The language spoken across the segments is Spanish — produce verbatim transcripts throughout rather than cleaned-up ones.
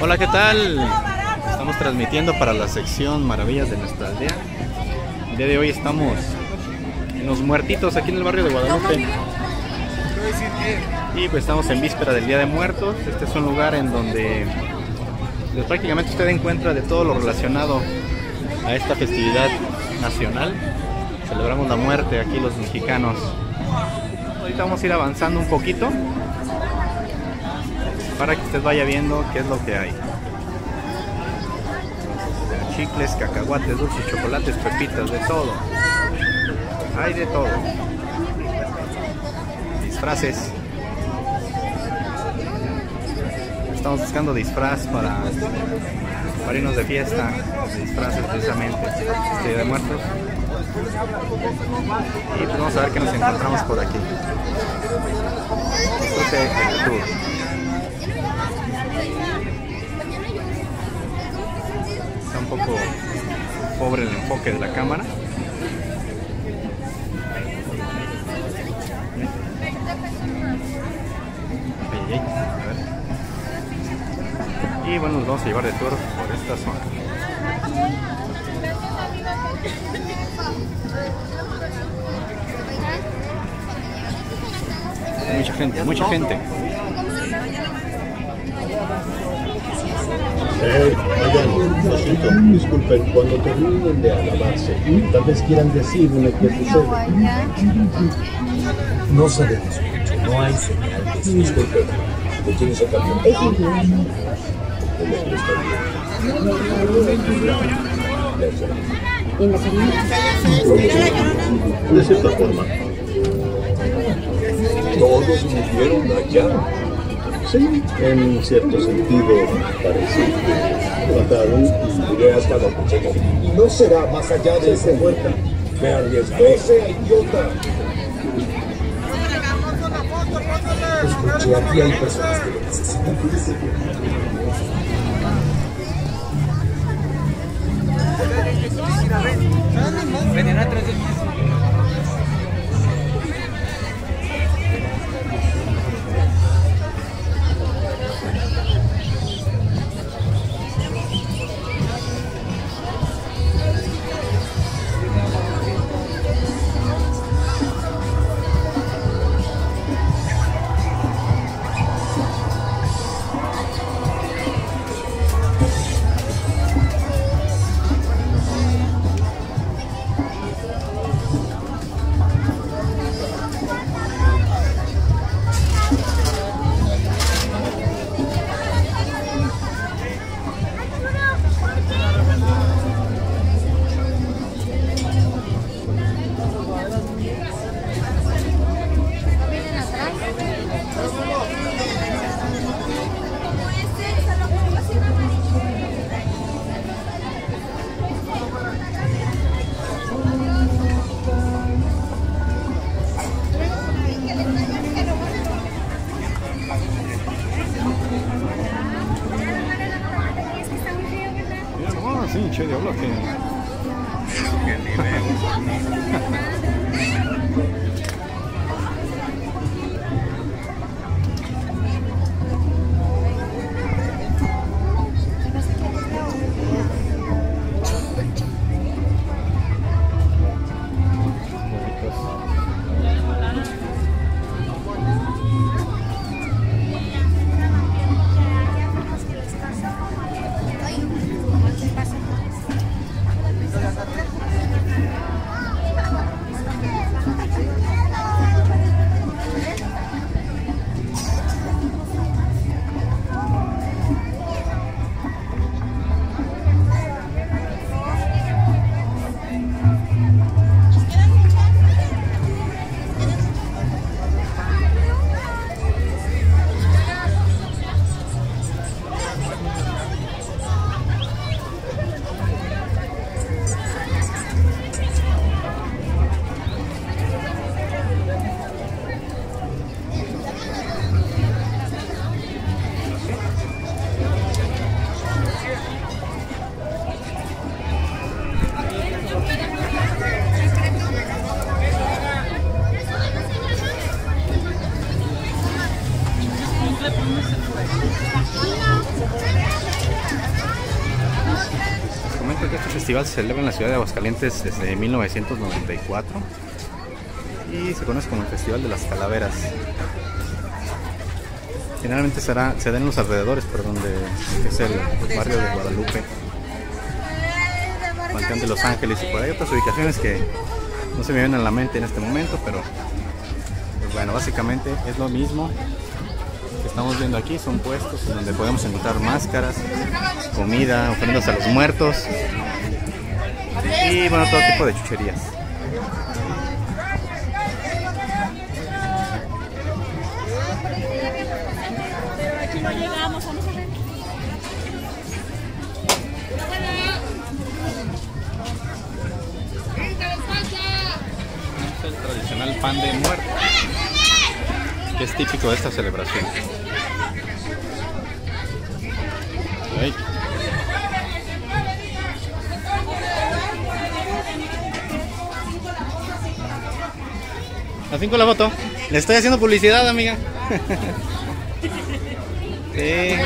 Hola, ¿qué tal? Estamos transmitiendo para la sección Maravillas de nuestra aldea. El día de hoy estamos en Los Muertitos, aquí en el barrio de Guadalupe. Y pues estamos en víspera del Día de Muertos. Este es un lugar en donde pues, prácticamente usted encuentra de todo lo relacionado a esta festividad nacional. Celebramos la muerte aquí los mexicanos. Ahorita vamos a ir avanzando un poquito para que usted vaya viendo qué es lo que hay. Chicles, cacahuates, dulces, chocolates, pepitas, de todo. Hay de todo. Disfraces. Estamos buscando disfraz para, para irnos de fiesta. Disfraces precisamente. Día de Muertos. Y pues vamos a ver qué nos encontramos por aquí. Disfrute el tour. Está un poco pobre el enfoque de la cámara. Ay, ay, a ver. Y bueno, nos vamos a llevar de tour por esta zona. Mucha gente, mucha gente. Eh, oigan, lo siento, disculpen, cuando terminen de alabarse, tal vez quieran decirme qué sucede. No sabemos mucho, no hay señal de eso. Disculpen, ¿de quién es el camión? Es el otro está bien. En la salida. De cierta forma. Todos murieron allá. Sí, en cierto sentido parece que mataron y llegué hasta la cuchilla. Y no será más allá de esa puerta. Me arriesgué. ¡No sea idiota! Escuche, aquí hay personas que lo necesitan. Ven atrás de mí. Sí, che, diablo, que... Qué nivel. festival se celebra en la ciudad de Aguascalientes desde mil novecientos noventa y cuatro y se conoce como el Festival de las Calaveras. Generalmente será, se da en los alrededores, por donde es el barrio de Guadalupe, Panteón de Los Ángeles, y por ahí otras ubicaciones que no se me vienen a la mente en este momento, pero pues bueno, básicamente es lo mismo que estamos viendo aquí. Son puestos en donde podemos encontrar máscaras, comida, ofrendas a los muertos y bueno, todo tipo de chucherías. No llegamos, vamos a ver. Este es el tradicional pan de muerto, que es típico de esta celebración. Ay. A cinco la foto. Le estoy haciendo publicidad, amiga. Sí.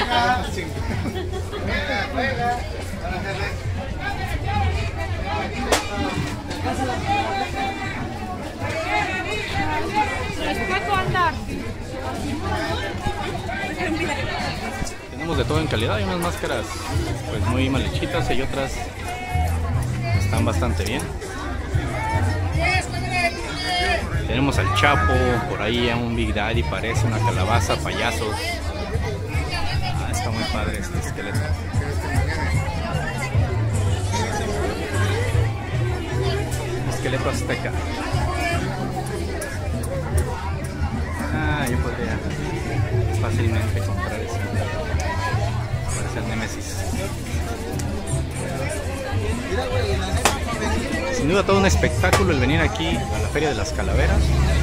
Tenemos de todo en calidad. Hay unas máscaras pues muy mal hechitas, y otras están bastante bien. Tenemos al Chapo, por ahí a un Big Daddy, parece una calabaza, payasos. Ah, está muy padre este esqueleto. Un esqueleto azteca. Ah, yo podría fácilmente comprar ese. Parece el Nemesis. Sin duda todo un espectáculo el venir aquí a la Feria de las Calaveras.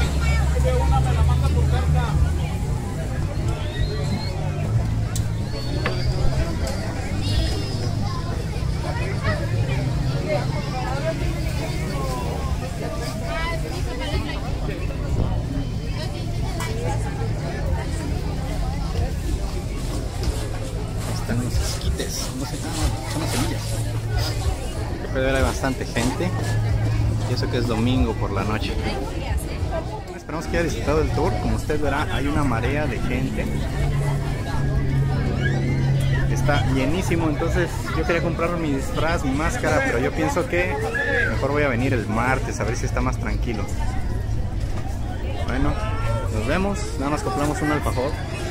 Están los esquites, no sé, son las semillas. Puede ver, hay bastante gente, y eso que es domingo por la noche. Esperamos que haya disfrutado del tour. Como usted verá, hay una marea de gente, está llenísimo. Entonces yo quería comprar mi disfraz, mi máscara, pero yo pienso que mejor voy a venir el martes a ver si está más tranquilo. Bueno, nos vemos. Nada más compramos un alfajor,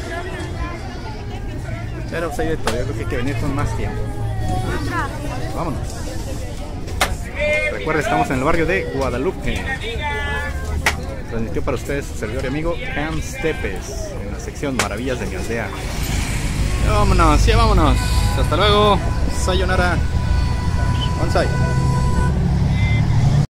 pero pues hay de todo. Yo creo que hay que venir con más tiempo. Vámonos. Recuerda, estamos en el barrio de Guadalupe. Transmitió para ustedes su servidor y amigo Hans Tepes, en la sección Maravillas de mi aldea. Ya vámonos, ya vámonos. Hasta luego. Sayonara. Bonsai.